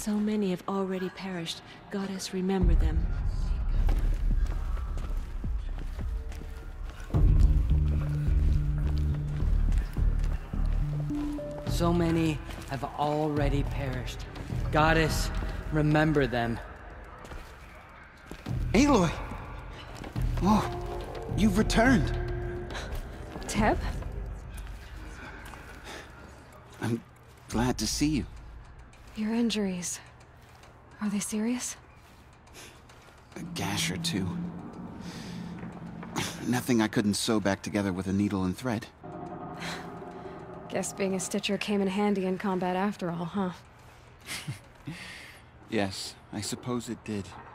So many have already perished. Goddess, remember them. So many have already perished. Goddess, remember them. Aloy! Oh, you've returned. Teb? I'm glad to see you. Your injuries. Are they serious? A gash or two. Nothing I couldn't sew back together with a needle and thread. Guess being a Stitcher came in handy in combat after all, huh? Yes, I suppose it did.